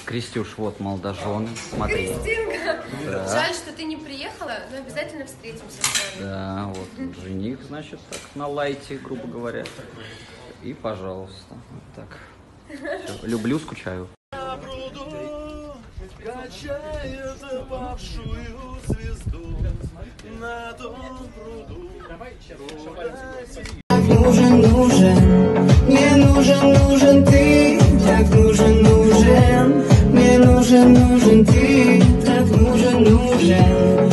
Крестюш, вот молодожены, смотри. Кристинка! Да. Жаль, что ты не приехала, но обязательно встретимся с вами. Да, вот жених, значит, так, на лайте, грубо говоря. И, пожалуйста, вот так. Всё, люблю, скучаю. Качает павшую звезду на том пруду. Мне нужен ты, так нужен, мне нужен ты, так нужен.